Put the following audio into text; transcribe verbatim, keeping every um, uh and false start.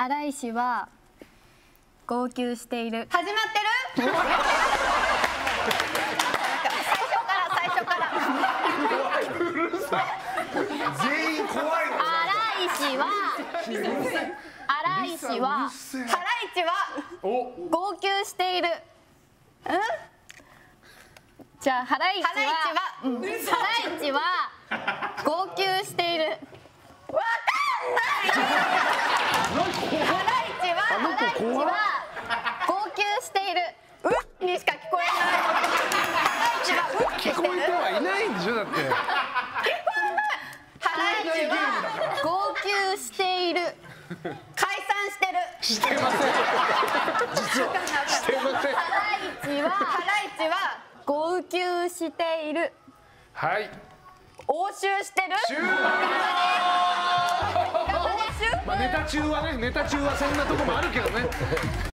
新井氏は号泣している。 始まってる？最初から最初から。うるさい。全員怖いの。 新井氏は新井氏はハライチは号泣している。うん？じゃあハライチはハライチはうんハライチは号泣している。 わかんない。ハライチはハライチは号泣している。 うにしか聞こえない。ハライチはうってしてる。 聞こえてはいないんでしょだって。 ハライチは号泣している。 解散してる。 してません。実はしてません。 ハライチはハライチは号泣している。 はい。 応酬してる。 終了。まあネタ中はね、ネタ中はそんなとこもあるけどね。